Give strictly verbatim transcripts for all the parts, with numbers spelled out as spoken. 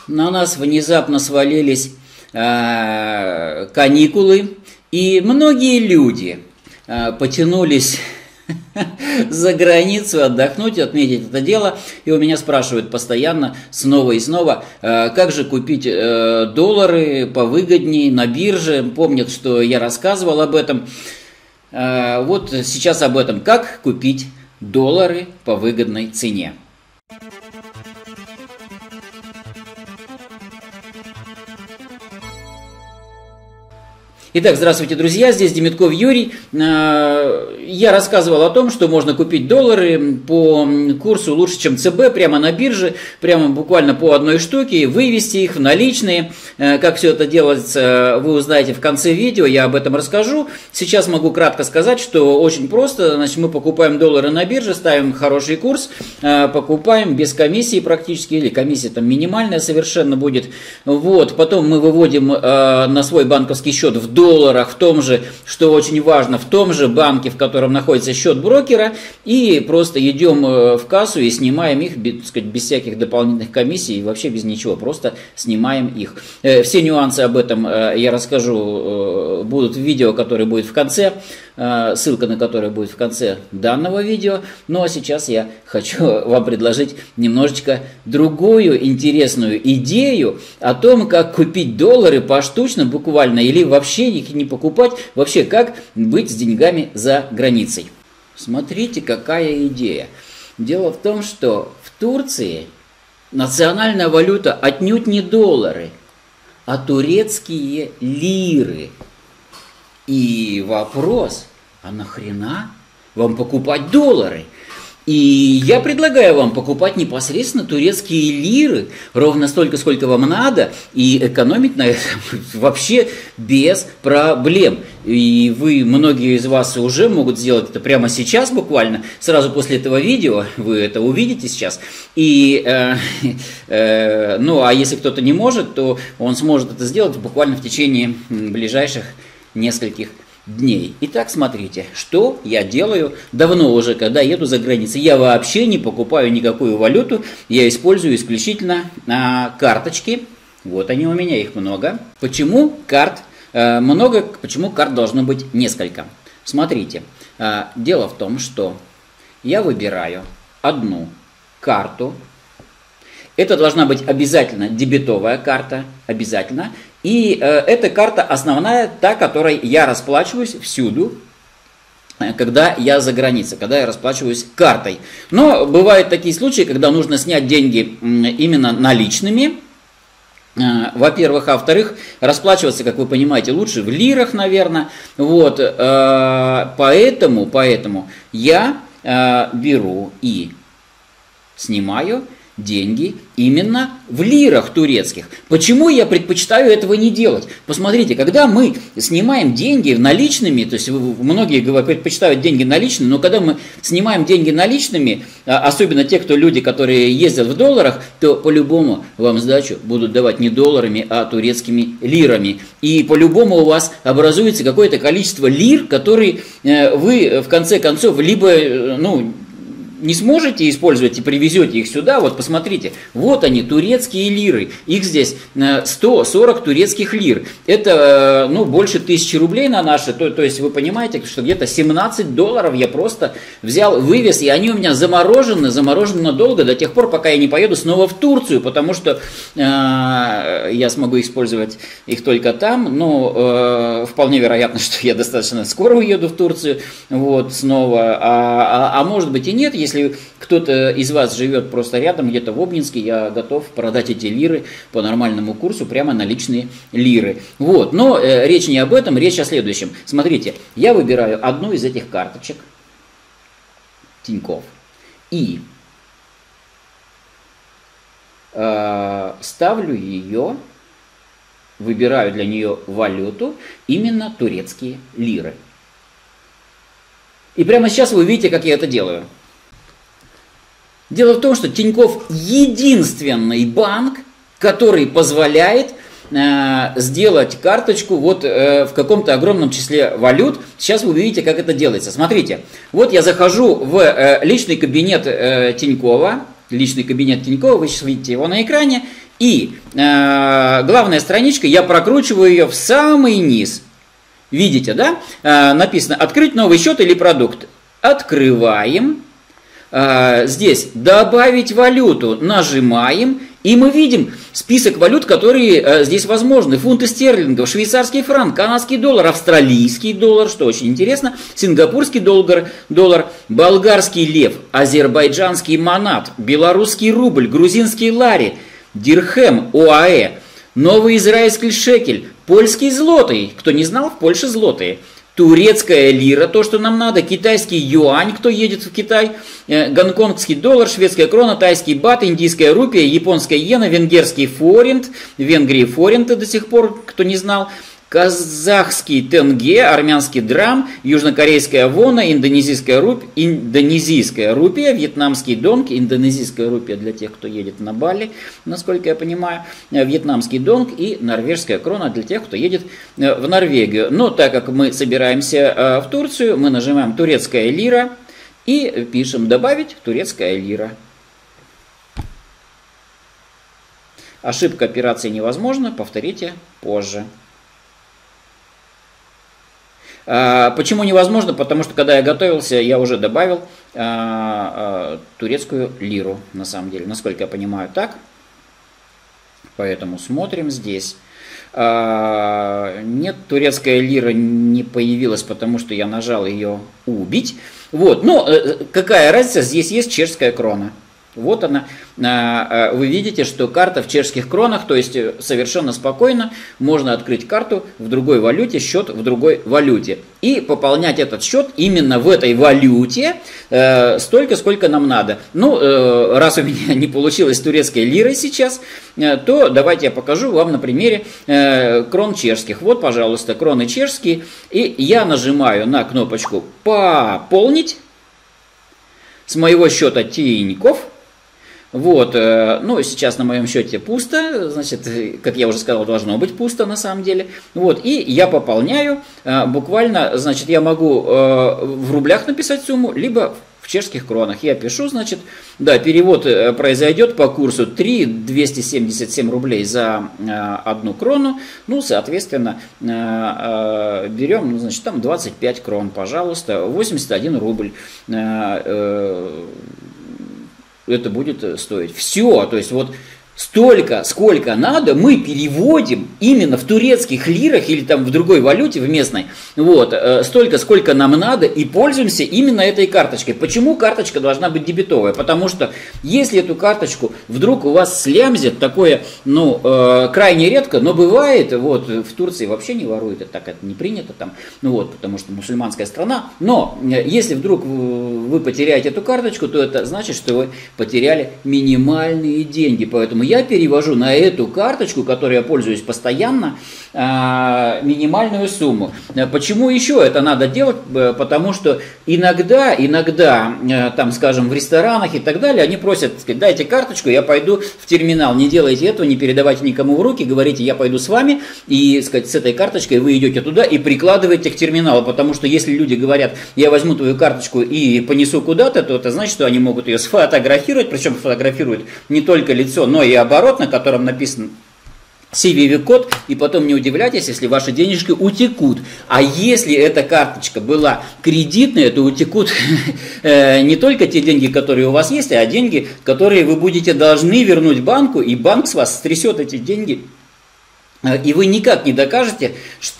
на нас внезапно свалились э, каникулы, и многие люди э, потянулись за границу отдохнуть, отметить это дело. И у меня спрашивают постоянно, снова и снова, э, как же купить э, доллары повыгоднее на бирже. Помнят, что я рассказывал об этом. Э, вот сейчас об этом. Как купить доллары по выгодной цене. Итак, здравствуйте, друзья, здесь Демитков Юрий. Я рассказывал о том, что можно купить доллары по курсу лучше, чем ЦБ, прямо на бирже, прямо буквально по одной штуке, вывести их в наличные. Как все это делается, вы узнаете в конце видео, я об этом расскажу. Сейчас могу кратко сказать, что очень просто. Значит, мы покупаем доллары на бирже, ставим хороший курс, покупаем без комиссии практически, или комиссия там минимальная совершенно будет. Вот, потом мы выводим на свой банковский счет в долларах, в том же, что очень важно, в том же банке, в котором находится счет брокера, и просто идем в кассу и снимаем их, так сказать, без всяких дополнительных комиссий, вообще без ничего, просто снимаем их. Все нюансы об этом я расскажу, будут в видео, которое будет в конце, ссылка на которое будет в конце данного видео. Ну а сейчас я хочу вам предложить немножечко другую интересную идею о том, как купить доллары поштучно буквально, или вообще их не покупать, вообще как быть с деньгами за границей. Смотрите, какая идея. Дело в том, что в Турции национальная валюта отнюдь не доллары, а турецкие лиры. И вопрос, а нахрена вам покупать доллары? И я предлагаю вам покупать непосредственно турецкие лиры, ровно столько, сколько вам надо, и экономить на этом вообще без проблем. И вы, многие из вас уже могут сделать это прямо сейчас, буквально, сразу после этого видео, вы это увидите сейчас. И, э, э, ну, а если кто-то не может, то он сможет это сделать буквально в течение ближайших нескольких дней. Итак, смотрите, что я делаю давно уже, когда еду за границей. Я вообще не покупаю никакую валюту, я использую исключительно а, карточки. Вот они у меня, их много. Почему карт а, много, почему карт должно быть несколько? Смотрите, а, дело в том, что я выбираю одну карту. Это должна быть обязательно дебетовая карта, обязательно. И э, эта карта основная, та, которой я расплачиваюсь всюду, когда я за границей, когда я расплачиваюсь картой. Но бывают такие случаи, когда нужно снять деньги именно наличными. Во-первых, а во-вторых, расплачиваться, как вы понимаете, лучше в лирах, наверное. Вот, э, поэтому, поэтому я э, беру и снимаю деньги именно в лирах турецких. Почему я предпочитаю этого не делать? Посмотрите, когда мы снимаем деньги наличными, то есть многие предпочитают деньги наличными, но когда мы снимаем деньги наличными, особенно те, кто люди, которые ездят в долларах, то по-любому вам сдачу будут давать не долларами, а турецкими лирами. И по-любому у вас образуется какое-то количество лир, которые вы в конце концов либо, ну, не сможете использовать и привезете их сюда, вот посмотрите, вот они, турецкие лиры, их здесь сто сорок турецких лир, это, ну, больше тысячи рублей на наши, то, то есть вы понимаете, что где-то семнадцать долларов я просто взял, вывез, и они у меня заморожены, заморожены надолго, до тех пор, пока я не поеду снова в Турцию, потому что э, я смогу использовать их только там, но э, вполне вероятно, что я достаточно скоро уеду в Турцию, вот, снова, а, а, а может быть и нет, если Если кто-то из вас живет просто рядом, где-то в Обнинске, я готов продать эти лиры по нормальному курсу, прямо наличные лиры. Вот. Но э, речь не об этом, речь о следующем. Смотрите, я выбираю одну из этих карточек, Тинькофф, и э, ставлю ее, выбираю для нее валюту, именно турецкие лиры. И прямо сейчас вы увидите, как я это делаю. Дело в том, что Тинькофф единственный банк, который позволяет э, сделать карточку вот э, в каком-то огромном числе валют. Сейчас вы увидите, как это делается. Смотрите, вот я захожу в э, личный кабинет э, Тинькова, личный кабинет Тинькова, вы сейчас видите его на экране, и главная страничка, я прокручиваю ее в самый низ. Видите, да? Написано «Открыть новый счет или продукт». Открываем. Здесь «Добавить валюту». Нажимаем. И мы видим список валют, которые здесь возможны. Фунты стерлингов, швейцарский франк, канадский доллар, австралийский доллар, что очень интересно, сингапурский доллар, доллар, болгарский лев, азербайджанский манат, белорусский рубль, грузинский лари, дирхем, ОАЭ, новый израильский шекель, польский злотый, кто не знал, в Польше злотые, турецкая лира, то, что нам надо, китайский юань, кто едет в Китай, э, гонконгский доллар, шведская крона, тайский бат, индийская рупия, японская иена, венгерский форинт, в Венгрии форинты до сих пор, кто не знал, казахский тенге, армянский драм, южнокорейская вона, индонезийская, руп... индонезийская рупия, вьетнамский донг, индонезийская рупия для тех, кто едет на Бали, насколько я понимаю, вьетнамский донг и норвежская крона для тех, кто едет в Норвегию. Но так как мы собираемся в Турцию, мы нажимаем турецкая лира и пишем «Добавить турецкая лира». Ошибка операции невозможна, повторите позже. Почему невозможно? Потому что, когда я готовился, я уже добавил а, а, турецкую лиру, на самом деле, насколько я понимаю, так. Поэтому смотрим здесь. А, нет, турецкая лира не появилась, потому что я нажал ее «Убить». Вот, но какая разница, здесь есть чешская крона. Вот она, вы видите, что карта в чешских кронах, то есть совершенно спокойно можно открыть карту в другой валюте, счет в другой валюте. И пополнять этот счет именно в этой валюте э, столько, сколько нам надо. Ну, э, раз у меня не получилось с турецкой лирой сейчас, э, то давайте я покажу вам на примере э, крон чешских. Вот, пожалуйста, кроны чешские. И я нажимаю на кнопочку «Пополнить» с моего счета Тинькофф. Вот, ну, сейчас на моем счете пусто, значит, как я уже сказал, должно быть пусто на самом деле. Вот, и я пополняю, буквально, значит, я могу в рублях написать сумму, либо в чешских кронах. Я пишу, значит, да, перевод произойдет по курсу три тысячи двести семьдесят семь рублей за одну крону. Ну, соответственно, берем, ну, значит, там двадцать пять крон, пожалуйста, восемьдесят один рубль. Это будет стоить. Все, то есть вот столько, сколько надо, мы переводим именно в турецких лирах или там в другой валюте, в местной, вот, столько, сколько нам надо, и пользуемся именно этой карточкой. Почему карточка должна быть дебетовая? Потому что если эту карточку вдруг у вас слямзят, такое, ну, э, крайне редко, но бывает, вот, в Турции вообще не воруют, это так это не принято там, ну вот, потому что мусульманская страна, но если вдруг вы потеряете эту карточку, то это значит, что вы потеряли минимальные деньги, поэтому я перевожу на эту карточку, которой я пользуюсь постоянно, минимальную сумму. Почему еще это надо делать? Потому что иногда, иногда, там, скажем, в ресторанах и так далее, они просят, сказать, дайте карточку, я пойду в терминал. Не делайте этого, не передавайте никому в руки, говорите, я пойду с вами, и, сказать, с этой карточкой вы идете туда и прикладываете к терминалу, потому что если люди говорят, я возьму твою карточку и понесу куда-то, то это значит, что они могут ее сфотографировать, причем фотографируют не только лицо, но и оборот, на котором написан си ви ви-код, и потом не удивляйтесь, если ваши денежки утекут. А если эта карточка была кредитная, то утекут не только те деньги, которые у вас есть, а деньги, которые вы будете должны вернуть банку, и банк с вас стрясет эти деньги. И вы никак не докажете,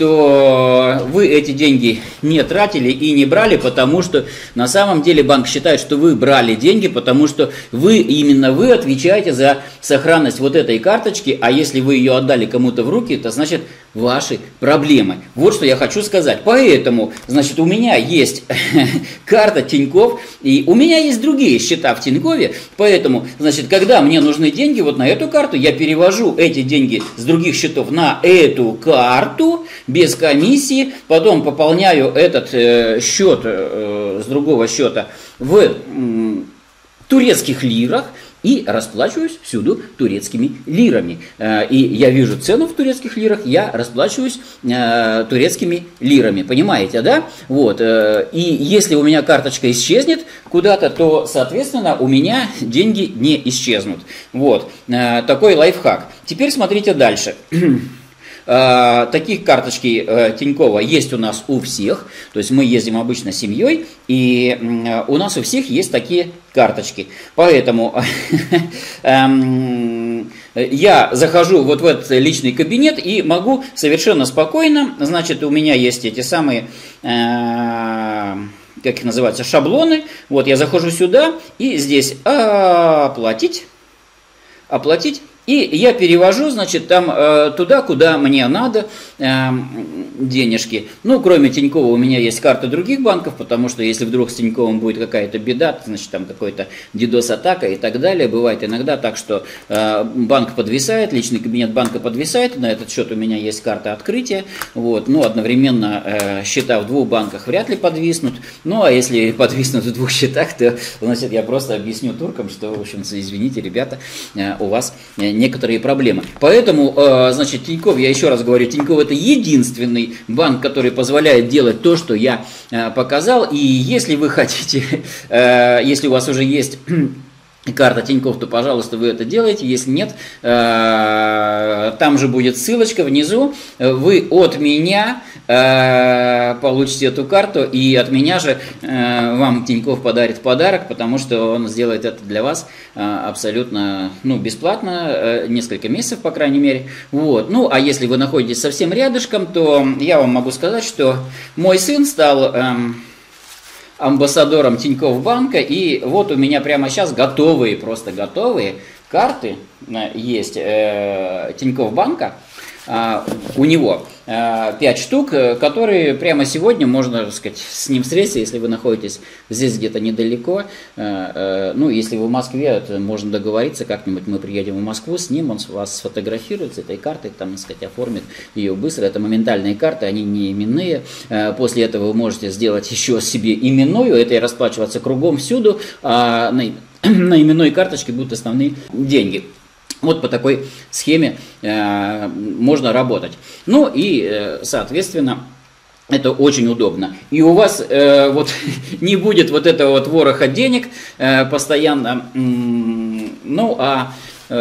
что вы эти деньги не тратили и не брали, потому что на самом деле банк считает, что вы брали деньги, потому что вы, именно вы отвечаете за сохранность вот этой карточки, а если вы ее отдали кому-то в руки, это значит ваши проблемы. Вот что я хочу сказать. Поэтому, значит, у меня есть карта Тинькофф, и у меня есть другие счета в Тинькове, поэтому, значит, когда мне нужны деньги вот на эту карту, я перевожу эти деньги с других счетов на эту карту без комиссии, потом пополняю этот э, счет э, с другого счета в э, турецких лирах и расплачиваюсь всюду турецкими лирами. Э, и я вижу цену в турецких лирах, я расплачиваюсь э, турецкими лирами. Понимаете, да? Вот. Э, и если у меня карточка исчезнет куда-то, то, соответственно, у меня деньги не исчезнут. Вот. Э, такой лайфхак. Теперь смотрите дальше. Таких карточки Тинькова есть у нас у всех, то есть мы ездим обычно семьей, и у нас у всех есть такие карточки. Поэтому я захожу вот в этот личный кабинет и могу совершенно спокойно, значит, у меня есть эти самые, как их называются, шаблоны. Вот я захожу сюда и здесь оплатить, оплатить. И я перевожу, значит, там э, туда, куда мне надо э, денежки. Ну, кроме Тинькова у меня есть карты других банков, потому что если вдруг с Тиньковым будет какая-то беда, значит, там какой-то дидос-атака и так далее. Бывает иногда так, что э, банк подвисает, личный кабинет банка подвисает. На этот счет у меня есть карта открытия. Вот. Ну, одновременно э, счета в двух банках вряд ли подвиснут. Ну, а если подвиснут в двух счетах, то, значит, я просто объясню туркам, что, в общем, извините, ребята, э, у вас... Э, некоторые проблемы. Поэтому, значит, Тинькофф, я еще раз говорю, Тинькофф это единственный банк, который позволяет делать то, что я показал. И если вы хотите, если у вас уже есть карта Тинькофф, то, пожалуйста, вы это делаете. Если нет, там же будет ссылочка внизу. Вы от меня получите эту карту, и от меня же вам Тинькофф подарит подарок, потому что он сделает это для вас абсолютно, ну, бесплатно, несколько месяцев, по крайней мере. Вот. Ну, а если вы находитесь совсем рядышком, то я вам могу сказать, что мой сын стал... амбассадором Тинькофф банка, и вот у меня прямо сейчас готовые, просто готовые карты есть э, Тинькофф банка, э, у него э, пять штук, которые прямо сегодня можно, так сказать, с ним встретиться, если вы находитесь здесь где-то недалеко, э, э, ну, если вы в Москве, то можно договориться, как-нибудь мы приедем в Москву с ним, он вас сфотографирует с этой картой, там, так сказать, оформит ее быстро, это моментальные карты, они не именные, э, после этого вы можете сделать еще себе именную, это и расплачиваться кругом всюду, а на, на именной карточке будут основные деньги. Вот по такой схеме э, можно работать. Ну и, э, соответственно, это очень удобно. И у вас э, вот не будет вот этого вот вороха денег э, постоянно. Ну, а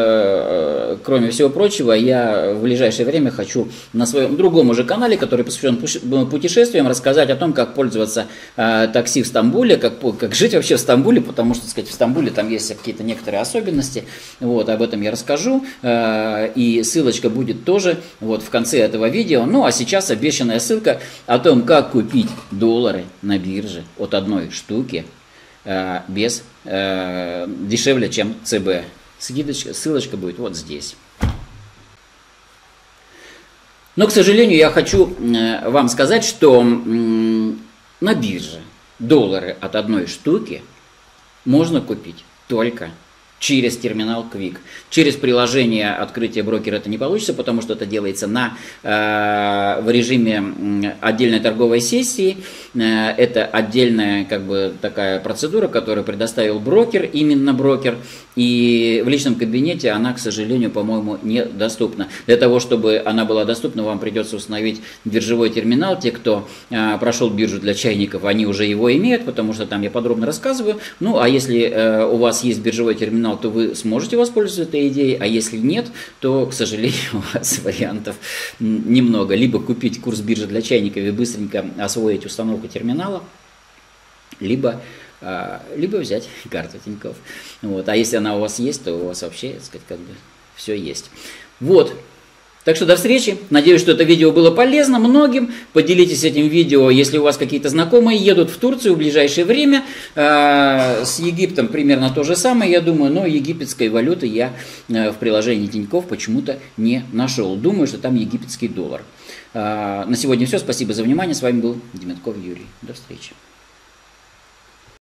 э, кроме всего прочего, я в ближайшее время хочу на своем другом уже канале, который посвящен путешествиям, рассказать о том, как пользоваться э, такси в Стамбуле, как, как жить вообще в Стамбуле, потому что, так сказать, в Стамбуле там есть какие-то некоторые особенности. Вот, об этом я расскажу. Э, и ссылочка будет тоже вот в конце этого видео. Ну, а сейчас обещанная ссылка о том, как купить доллары на бирже от одной штуки э, без э, дешевле, чем ЦБ. Скидочка, ссылочка будет вот здесь. Но, к сожалению, я хочу э, вам сказать, что э, на бирже доллары от одной штуки можно купить только через терминал Quick. Через приложение открытия брокера это не получится, потому что это делается на, э, в режиме отдельной торговой сессии. Э, это отдельная как бы такая процедура, которую предоставил брокер, именно брокер. И в личном кабинете она, к сожалению, по-моему, недоступна. Для того, чтобы она была доступна, вам придется установить биржевой терминал. Те, кто э, прошел биржу для чайников, они уже его имеют, потому что там я подробно рассказываю. Ну, а если э, у вас есть биржевой терминал, то вы сможете воспользоваться этой идеей, а если нет, то, к сожалению, у вас вариантов немного. Либо купить курс биржи для чайников и быстренько освоить установку терминала, либо, либо взять карту Тинькофф. Вот. А если она у вас есть, то у вас вообще, так сказать, как бы все есть. Вот. Так что до встречи. Надеюсь, что это видео было полезно многим. Поделитесь этим видео, если у вас какие-то знакомые едут в Турцию в ближайшее время. С Египтом примерно то же самое, я думаю, но египетской валюты я в приложении Тинькофф почему-то не нашел. Думаю, что там египетский доллар. На сегодня все. Спасибо за внимание. С вами был Демятков Юрий. До встречи.